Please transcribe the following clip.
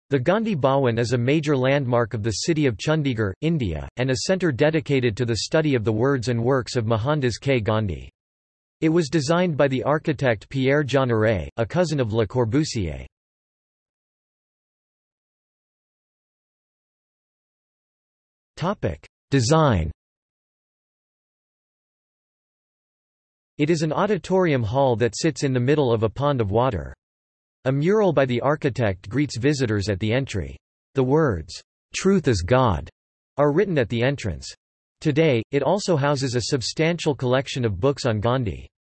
The Gandhi Bhawan is a major landmark of the city of Chandigarh, India, and a centre dedicated to the study of the words and works of Mohandas K. Gandhi. It was designed by the architect Pierre Jeanneret, a cousin of Le Corbusier. Design. It is an auditorium hall that sits in the middle of a pond of water. A mural by the architect greets visitors at the entry. The words, "Truth is God," are written at the entrance. Today, it also houses a substantial collection of books on Gandhi.